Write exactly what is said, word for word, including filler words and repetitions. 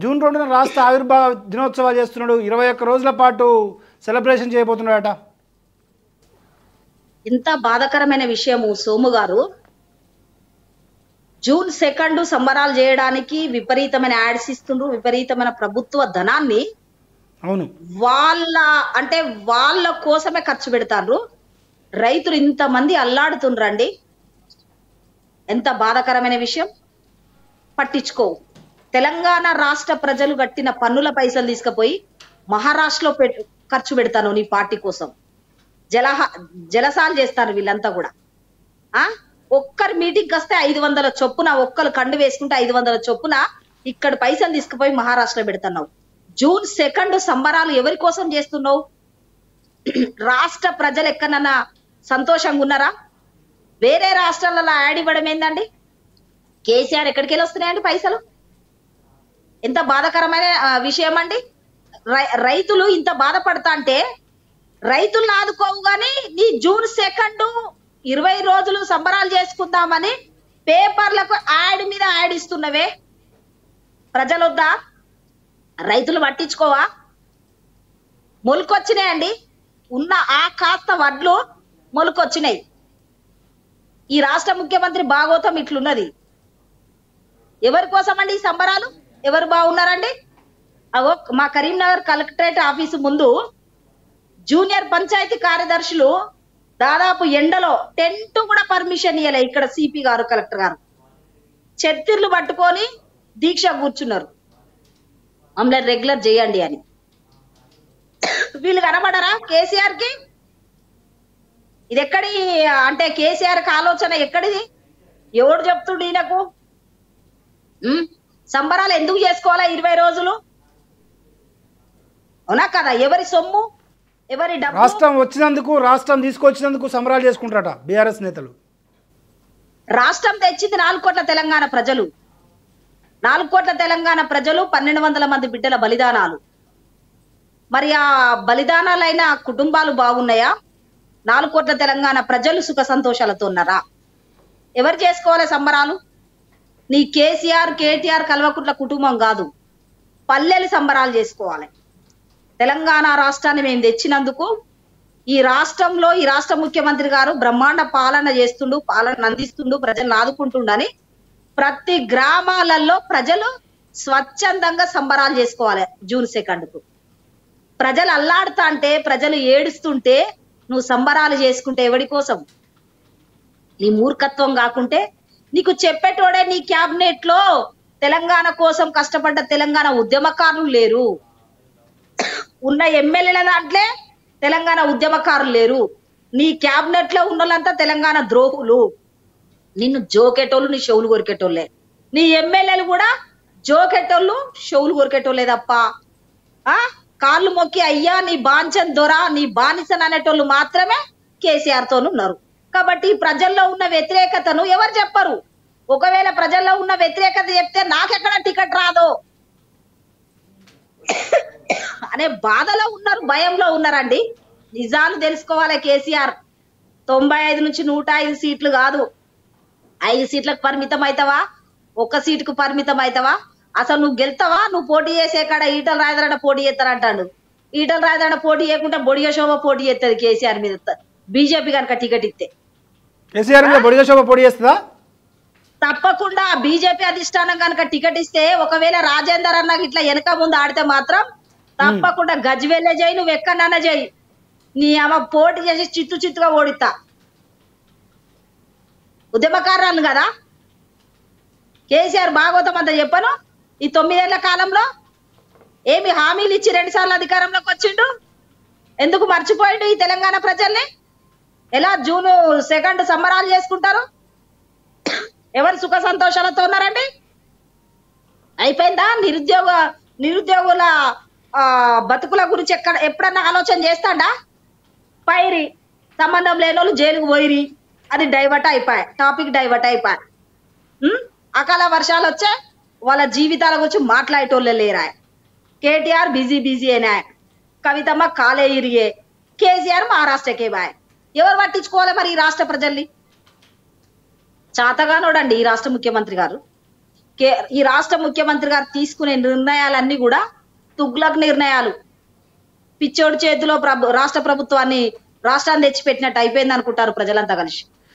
June రెండున రాష్ట్ర ఆవిర్భావ దినోత్సవాలు చేస్తున్నాడు. ఇరవై ఒక్క రోజుల పాటు సెలబ్రేషన్ చేయబోతున్నాడట. ఇంత బాధాకరమైన విషయము సోము గారు. జూన్ సెకండ్ సంబరాలు చేయడానికి విపరీతమైన యాడ్స్ ఇస్తుండ్రు, విపరీతమైన ప్రభుత్వ ధనాన్ని అవును వాళ్ళ అంటే వాళ్ళ కోసమే ఖర్చు పెడతారు. రైతులు ఇంతమంది అల్లాడుతుండ్రండి. ఎంత బాధాకరమైన విషయం. పట్టించుకో. తెలంగాణ రాష్ట్ర ప్రజలు కట్టిన పన్నుల పైసలు తీసుకుపోయి మహారాష్ట్రలో పెట్టు ఖర్చు పెడతాను నీ పార్టీ కోసం. జలహ జలసాలు చేస్తారు వీళ్ళంతా కూడా. ఆ ఒక్కరి మీటింగ్కి వస్తే ఐదు వందల చొప్పున, ఒక్కరు కండు వేసుకుంటే ఐదు వందల చొప్పున ఇక్కడ పైసలు తీసుకుపోయి మహారాష్ట్రలో పెడుతున్నావు. జూన్ సెకండ్ సంబరాలు ఎవరి కోసం చేస్తున్నావు? రాష్ట్ర ప్రజలు ఎక్కడన్నా సంతోషంగా ఉన్నారా? వేరే రాష్ట్రాలలో యాడ్ ఇవ్వడం ఏందండి? కేసీఆర్ ఎక్కడికి వెళ్ళి వస్తున్నాయండి పైసలు? ఎంత బాధాకరమైన విషయం అండి. రైతులు ఇంత బాధపడతా అంటే రైతులను ఆదుకోవు గాని నీ జూన్ సెకండ్ ఇరవై రోజులు సంబరాలు చేసుకుందామని పేపర్లకు యాడ్ మీద యాడ్ ఇస్తున్నవే. ప్రజలొద్దా? రైతులు పట్టించుకోవా? మొలకొచ్చినాయండి. ఉన్న ఆ కాస్త వడ్లు మొలకొచ్చినాయి. ఈ రాష్ట్ర ముఖ్యమంత్రి భాగోతం ఇట్లున్నది. ఎవరి కోసం అండి ఈ సంబరాలు? ఎవరు బాగున్నారండి? అవో మా కరీంనగర్ కలెక్టరేట్ ఆఫీసు ముందు జూనియర్ పంచాయతీ కార్యదర్శులు దాదాపు ఎండలో టెంట్ కూడా పర్మిషన్ ఇవ్వలే. ఇక్కడ సిపి గారు, కలెక్టర్ గారు చెత్తిర్లు పట్టుకొని దీక్ష కూర్చున్నారు, మమ్మల్ని రెగ్యులర్ చేయండి అని. వీళ్ళు కనబడరా కేసీఆర్ కి? ఇది ఎక్కడి అంటే కేసీఆర్ కి ఆలోచన ఎక్కడిది? ఎవడు చెప్తుండు ఈయనకు? సంబరాలు ఎందుకు చేసుకోవాలా ఇరవై రోజులు? అవునా కదా? ఎవరి సొమ్ము, ఎవరి డబ్బు? రాష్ట్రం వచ్చినందుకు, రాష్ట్రం తీసుకొచ్చినందుకు సంబరాలు చేసుకుంటారట బీఆర్ఎస్ నేతలు. రాష్ట్రం తెచ్చింది నాలుగు కోట్ల తెలంగాణ ప్రజలు. నాలుగు కోట్ల తెలంగాణ ప్రజలు, పన్నెండు వందల మంది బిడ్డల బలిదానాలు. మరి ఆ బలిదానాలైన కుటుంబాలు బాగున్నాయా? నాలుగు కోట్ల తెలంగాణ ప్రజలు సుఖ సంతోషాలతో ఉన్నారా? ఎవరు చేసుకోవాలి సంబరాలు? నీ కేసీఆర్ కేటీఆర్ కల్వకుట్ల కుటుంబం కాదు, పల్లెలు సంబరాలు చేసుకోవాలి. తెలంగాణ రాష్ట్రాన్ని మేము తెచ్చినందుకు ఈ రాష్ట్రంలో ఈ రాష్ట్ర ముఖ్యమంత్రి గారు బ్రహ్మాండ పాలన చేస్తుండు, పాలన అందిస్తుండు, ప్రజలను ఆదుకుంటుండని ప్రతి గ్రామాలలో ప్రజలు స్వచ్ఛందంగా సంబరాలు చేసుకోవాలి. జూన్ సెకండ్ కు ప్రజలు అల్లాడుతా అంటే, ప్రజలు ఏడుస్తుంటే నువ్వు సంబరాలు చేసుకుంటే ఎవడి కోసం? నీ మూర్ఖత్వం కాకుంటే నీకు చెప్పేటోడే నీ క్యాబినెట్ లో తెలంగాణ కోసం కష్టపడ్డ తెలంగాణ ఉద్యమకారులు లేరు. ఉన్న ఎమ్మెల్యేల దాంట్లో తెలంగాణ ఉద్యమకారులు లేరు. నీ క్యాబినెట్ లో ఉన్నోళ్ళంతా తెలంగాణ ద్రోహులు. నిన్ను జోకేటోళ్ళు, నీ షవులు కొరికేటోళ్ళే. నీ ఎమ్మెల్యేలు కూడా జోకేటోళ్ళు, షవులు కొరికేటోళ్ళే తప్ప ఆ కాళ్ళు మొక్కి అయ్యా నీ బాంచన్ దొర, నీ బానిసన్ అనేటోళ్ళు మాత్రమే కేసీఆర్ తోను ఉన్నారు. కాబట్టి ప్రజల్లో ఉన్న వ్యతిరేకతను ఎవరు చెప్పరు. ఒకవేళ ప్రజల్లో ఉన్న వ్యతిరేకత చెప్తే నాకెక్కడ టికెట్ రాదో అనే బాధలో ఉన్నారు, భయంలో ఉన్నారండి. నిజాలు తెలుసుకోవాలి. కేసీఆర్ తొంభై ఐదు నుంచి నూట ఐదు సీట్లు కాదు, ఐదు సీట్లకు పరిమితం అవుతావా? ఒక్క సీటుకు పరిమితం అవుతావా? అసలు నువ్వు గెలుతావా? నువ్వు పోటీ చేసే కాడ ఈటల రాజేంద్ర పోటీ చేస్తారంటాడు. ఈటల రాజేంద్ర పోటీ చేయకుంటే బొడిగ శోభ పోటీ చేస్తుంది కేసీఆర్ మీద, బీజేపీ కనుక టికెట్ ఇస్తే. కేసీఆర్ మీద బొడిగ శోభ పోటీ చేస్తుందా? తప్పకుండా. బీజేపీ అధిష్టానం కనుక టికెట్ ఇస్తే, ఒకవేళ రాజేందర్ అన్న ఇట్లా వెనక ముందు ఆడితే మాత్రం తప్పకుండా గజ్వెల్లే చేయి, నువ్వు ఎక్కడన్నా చేయి, నీ అమ్మ పోటీ చేసి చిత్తు చిత్తుగా ఓడిస్తా. ఉద్యమకారులు కదా కేసీఆర్. భాగవతం అంతా చెప్పను. ఈ తొమ్మిదేళ్ల కాలంలో ఏమి హామీలు ఇచ్చి రెండు సార్లు అధికారంలోకి వచ్చిండు? ఎందుకు మర్చిపోయిండు ఈ తెలంగాణ ప్రజల్ని? ఎలా జూన్ సెకండ్ సంబరాలు చేసుకుంటారు? ఎవరు సుఖ సంతోషాలతో ఉన్నారండి? అయిపోయిందా? నిరుద్యోగ నిరుద్యోగుల ఆ బతుకుల గురించి ఎక్కడ ఎప్పుడన్నా ఆలోచన చేస్తాడా? పైరి సంబంధం లేని వాళ్ళు జైలుకు పోయిరి, అది డైవర్ట్ అయిపోయా, టాపిక్ డైవర్ట్ అయిపోయా. అకాల వర్షాలు వచ్చే వాళ్ళ జీవితాల గురించి మాట్లాడేటోళ్ళే లేరా? కేటీఆర్ బిజీ బిజీ అయినా, కవితమ్మ కాలే ఇరిగే, కేసీఆర్ మహారాష్ట్రకే బాయ్. ఎవరు పట్టించుకోవాలి మరి ఈ రాష్ట్ర ప్రజల్ని? చాతగానోడండి ఈ రాష్ట్ర ముఖ్యమంత్రి గారు. కే ఈ రాష్ట్ర ముఖ్యమంత్రి గారు తీసుకునే నిర్ణయాలన్నీ కూడా తుగ్లక్ నిర్ణయాలు. పిచ్చోడి చేతిలో ప్రభు రాష్ట్ర ప్రభుత్వాన్ని రాష్ట్రాన్ని తెచ్చిపెట్టినట్టు అయిపోయింది అనుకుంటారు ప్రజలంతా కలిసి.